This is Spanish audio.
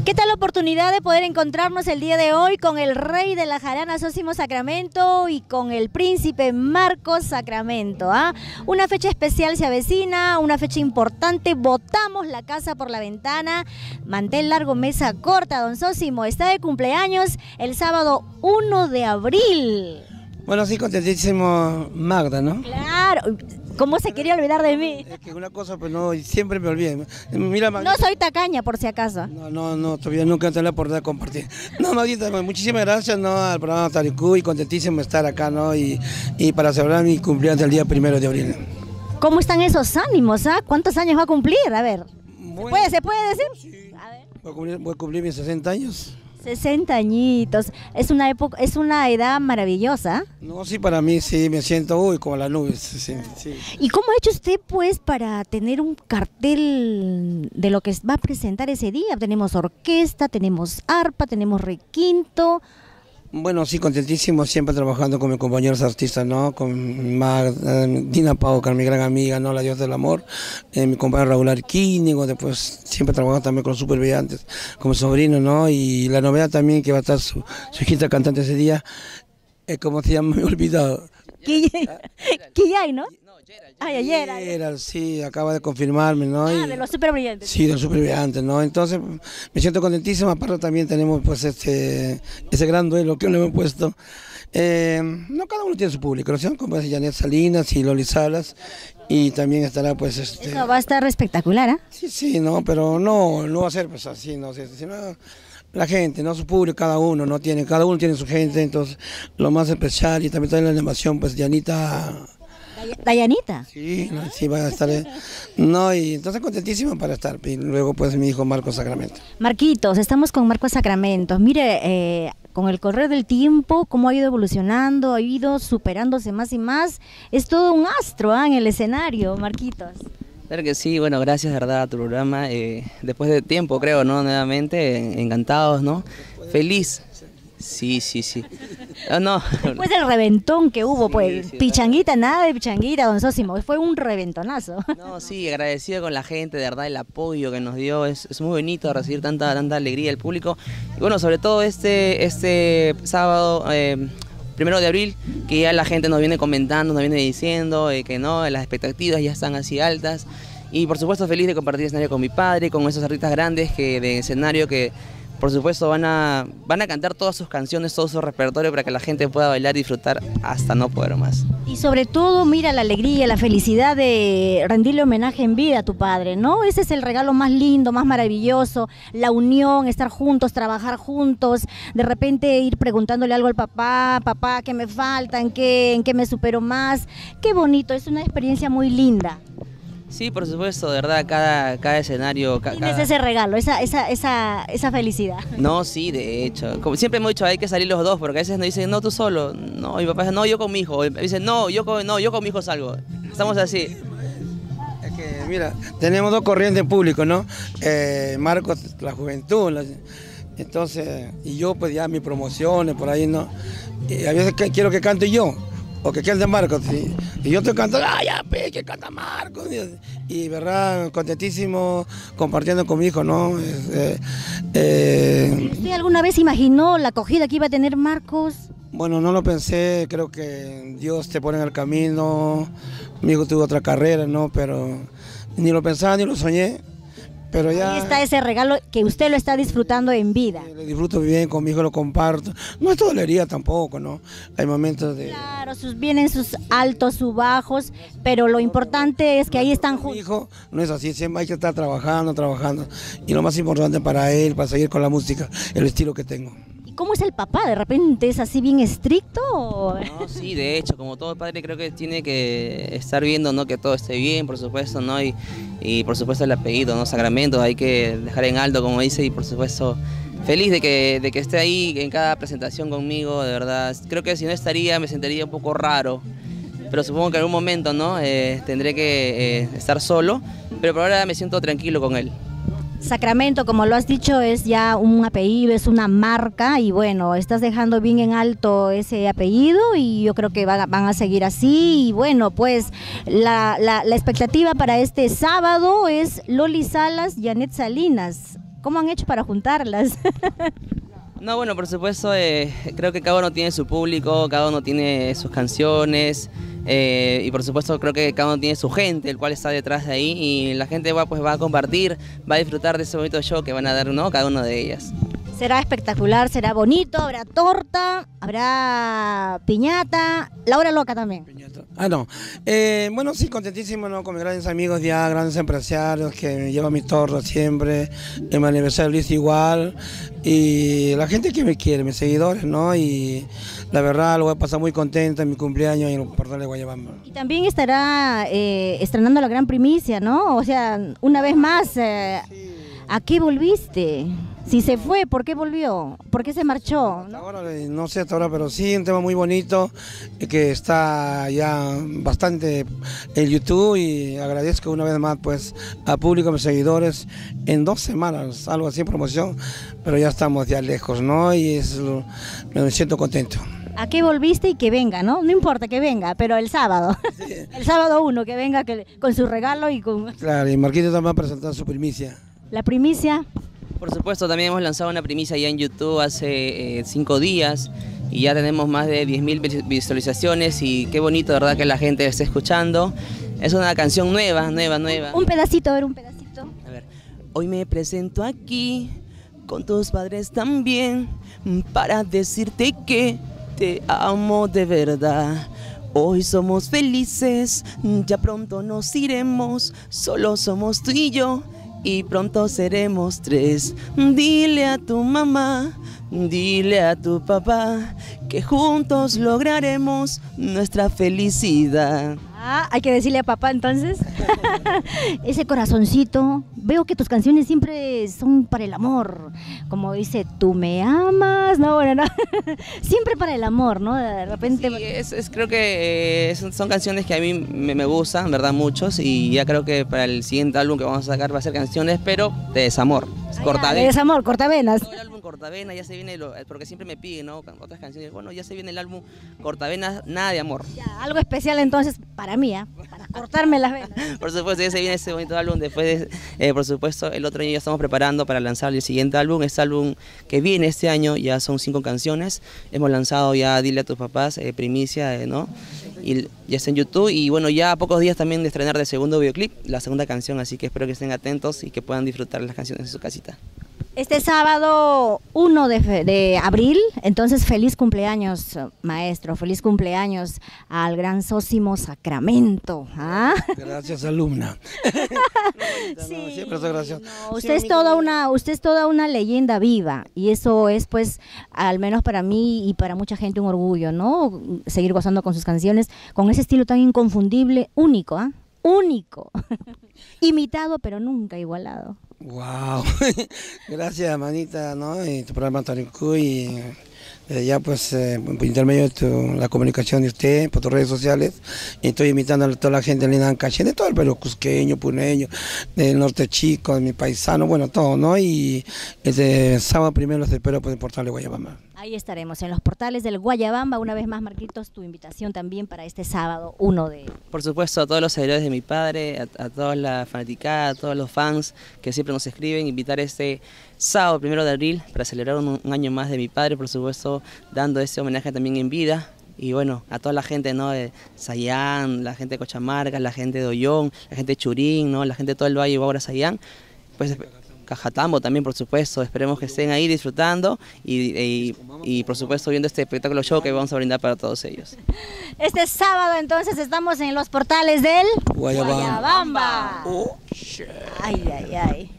¿Qué tal la oportunidad de poder encontrarnos el día de hoy con el rey de la jarana Sósimo Sacramento y con el príncipe Marcos Sacramento? Una fecha especial se avecina, una fecha importante, botamos la casa por la ventana, mantel largo, mesa corta. Don Sósimo está de cumpleaños el sábado 1 de abril. Bueno, sí, contentísimo Magda, ¿no? Claro. ¿Cómo se quería olvidar de mí? Es que una cosa, pues no, siempre me olvidé. Mira, Magda, no soy tacaña, por si acaso. No, todavía nunca tengo la oportunidad de compartir. No, Magdita, muchísimas gracias, ¿no? Al programa Taricú y contentísimo de estar acá, ¿no? Y para celebrar mi cumpleaños el día 1 de abril. ¿Cómo están esos ánimos, ¿Cuántos años va a cumplir? A ver, Bueno, ¿se puede decir? Sí. A ver. Voy a cumplir mis 60 años. 60 añitos, es una edad maravillosa. No, sí, para mí sí, me siento, como las nubes, sí. ¿Y cómo ha hecho usted, pues, para tener un cartel de lo que va a presentar ese día? Tenemos orquesta, tenemos arpa, tenemos requinto. Bueno, sí, contentísimo, siempre trabajando con mis compañeros artistas, ¿no? Con Magda, Dina Pau, que es mi gran amiga, ¿no? La diosa del amor, mi compañero Raúl Arquínigo, después siempre trabajando también con los super brillantes, como sobrino, ¿no? Y la novedad también que va a estar su hijita cantante ese día, ¿cómo se llama? Me he olvidado. Quillay, ¿no? Gerald, sí, acaba de confirmarme, ¿no? De los super brillantes. Sí, de los super brillantes, ¿no? Entonces me siento contentísimo, aparte también tenemos pues ese gran duelo que le hemos puesto. No, cada uno tiene su público, ¿no? Como es Janet Salinas y Loli Salas, y también estará pues Eso va a estar espectacular, ¿ah? Sí, no, pero no va a ser pues así, no sé, sino la gente, no su público, cada uno tiene su gente, entonces lo más especial, y también la animación, pues Dianita. ¿Dayanita? Sí, va a estar. No, y entonces contentísimo para estar. Y luego pues mi hijo Marcos Sacramento. Marquitos, estamos con Marcos Sacramento. Mire, con el correr del tiempo, cómo ha ido evolucionando, ha ido superándose más y más. Es todo un astro en el escenario, Marquitos. Claro que sí, bueno, gracias de verdad a tu programa. Después de tiempo, creo, ¿no? Nuevamente, encantados, ¿no? Feliz. Sí. No. Después del reventón que hubo, Sí, pues, sí, pichanguita, nada de pichanguita, don Sósimo, fue un reventonazo. No, sí, agradecido con la gente, de verdad, el apoyo que nos dio, es muy bonito recibir tanta alegría del público. Y bueno, sobre todo este sábado, 1 de abril, que ya la gente nos viene comentando, nos viene diciendo que no, las expectativas ya están así altas. Y por supuesto feliz de compartir escenario con mi padre, con esos artistas grandes de escenario que por supuesto van a cantar todas sus canciones, todo su repertorio para que la gente pueda bailar y disfrutar hasta no poder más. Y sobre todo, mira, la alegría, la felicidad de rendirle homenaje en vida a tu padre, ¿no? Ese es el regalo más lindo, más maravilloso, la unión, estar juntos, trabajar juntos, de repente ir preguntándole algo al papá, ¿qué me falta? ¿En qué me supero más? Qué bonito, es una experiencia muy linda. Sí, por supuesto, de verdad, cada escenario... Tienes ese regalo, esa felicidad. No, sí, de hecho. Como siempre hemos dicho, hay que salir los dos, porque a veces nos dicen, no, tú solo. No, mi papá dice, no, yo con mi hijo. Y dicen, no, yo con mi hijo salgo. Estamos así. Es que, mira, tenemos dos corrientes en público, ¿no? Marcos, la juventud, entonces, y yo pues ya mis promociones por ahí, ¿no? Y a veces quiero que cante yo. O que cante Marcos, ¿sí? Y yo estoy cantando, que canta Marcos, y verdad, contentísimo compartiendo con mi hijo, ¿no? ¿Usted alguna vez imaginó la acogida que iba a tener Marcos? Bueno, no lo pensé, creo que Dios te pone en el camino, mi hijo tuvo otra carrera, ¿no? Pero ni lo pensaba ni lo soñé. Pero ya, ahí está ese regalo que usted lo está disfrutando en vida. Lo disfruto bien, con mi hijo lo comparto. No es dolería tampoco, ¿no? Hay momentos de... Claro, vienen sus altos, sus bajos, pero lo importante es que ahí están juntos. Mi hijo no es así, siempre hay que estar trabajando. Y lo más importante para él, para seguir con la música, el estilo que tengo. ¿Cómo es el papá? ¿De repente es así bien estricto? No, sí, de hecho, como todo padre creo que tiene que estar viendo, ¿no? Que todo esté bien, por supuesto, ¿no? Y por supuesto el apellido, ¿no? Sacramento, hay que dejar en alto, como dice, y por supuesto feliz de que esté ahí en cada presentación conmigo, de verdad. Creo que si no estaría, me sentiría un poco raro, pero supongo que en algún momento, ¿no? Tendré que estar solo, pero por ahora me siento tranquilo con él. Sacramento, como lo has dicho, es ya un apellido, es una marca y bueno, estás dejando bien en alto ese apellido y yo creo que van a seguir así y bueno, pues la expectativa para este sábado es Loli Salas, Janet Salinas. ¿Cómo han hecho para juntarlas? No, bueno, por supuesto, creo que cada uno tiene su público, cada uno tiene sus canciones y por supuesto creo que cada uno tiene su gente, el cual está detrás de ahí y la gente va a compartir, va a disfrutar de ese bonito show que van a dar, ¿no?, cada una de ellas. Será espectacular, será bonito, habrá torta, habrá piñata, la hora loca también. No. Bueno, sí, contentísimo, ¿no? Con mis grandes amigos ya, grandes empresarios que me llevan mi torta siempre, en mi aniversario lo hice igual, y la gente que me quiere, mis seguidores, ¿no? Y la verdad lo voy a pasar muy contenta en mi cumpleaños en el portal de Guayabamba. Y también estará estrenando la gran primicia, ¿no? O sea, una vez más, ¿a qué volviste? Si se fue, ¿por qué volvió? ¿Por qué se marchó? Hasta ahora, no sé hasta ahora, pero sí, un tema muy bonito que está ya bastante en YouTube y agradezco una vez más pues a público, a mis seguidores, en 2 semanas, algo así en promoción, pero ya estamos ya lejos, ¿no? Y me siento contento. ¿A qué volviste y que venga, no? No importa que venga, pero el sábado, sí. El sábado 1, que venga con su regalo y con... Claro, y Marquito también va a presentar su primicia. ¿La primicia? Por supuesto, también hemos lanzado una primicia ya en YouTube hace 5 días y ya tenemos más de 10.000 visualizaciones y qué bonito, ¿verdad?, que la gente esté escuchando. Es una canción nueva. Un pedacito, a ver, un pedacito. A ver, hoy me presento aquí con tus padres también para decirte que te amo de verdad. Hoy somos felices, ya pronto nos iremos, solo somos tú y yo. Y pronto seremos 3. Dile a tu mamá, dile a tu papá, que juntos lograremos nuestra felicidad. Ah, hay que decirle a papá entonces. Ese corazoncito. Veo que tus canciones siempre son para el amor. Como dice, tú me amas. No, bueno, no. Siempre para el amor, ¿no? De repente. Sí, creo que son canciones que a mí me gustan, ¿verdad? Muchos. Y ya creo que para el siguiente álbum que vamos a sacar va a ser canciones, pero de desamor. De desamor, cortavenas. Todo el álbum cortavenas, ya se viene, porque siempre me piden, ¿no?, otras canciones. Bueno, ya se viene el álbum cortavenas, nada de amor. Ya, algo especial entonces para mí, para cortarme las venas. Por supuesto, ya se viene ese bonito álbum. Después, por supuesto, el otro año ya estamos preparando para lanzar el siguiente álbum. Este álbum que viene este año ya son 5 canciones. Hemos lanzado ya Dile a tus papás, primicia, ¿no? Y ya está en YouTube. Y bueno, ya a pocos días también de estrenar el segundo videoclip, la segunda canción. Así que espero que estén atentos y que puedan disfrutar las canciones en su casita. Este sábado 1 de abril, entonces feliz cumpleaños, maestro, feliz cumpleaños al gran Sósimo Sacramento. ¿Ah? Gracias, alumna. Sí, siempre soy gracioso. No, usted es toda una leyenda viva y eso es, pues, al menos para mí y para mucha gente un orgullo, ¿no? Seguir gozando con sus canciones, con ese estilo tan inconfundible, único, ¿ah? Único. Imitado, pero nunca igualado. Wow, gracias, manita, ¿no? Y tu programa Taricu y ya pues por intermedio de la comunicación de usted, por tus redes sociales, y estoy invitando a toda la gente de Linancaché, de todo el Perú, cusqueño, puneño, del norte chico, de mi paisano, bueno, todo, ¿no? Y este sábado primero los espero por el portal de Guayabamba. Ahí estaremos, en los portales del Guayabamba. Una vez más, Marquitos, tu invitación también para este sábado 1 de... Por supuesto, a todos los seguidores de mi padre, a toda la fanaticada, a todos los fans que siempre nos escriben, invitar este sábado 1 de abril para celebrar un año más de mi padre, por supuesto, dando este homenaje también en vida. Y bueno, a toda la gente, ¿no?, de Sayán, la gente de Cochamarca, la gente de Ollón, la gente de Churín, ¿no?, la gente de todo el Valle Guaura Sayán, pues Cajatambo también, por supuesto. Esperemos que estén ahí disfrutando y por supuesto viendo este espectáculo show que vamos a brindar para todos ellos. Este sábado entonces estamos en los portales del Guayabamba. Ay, ay, ay.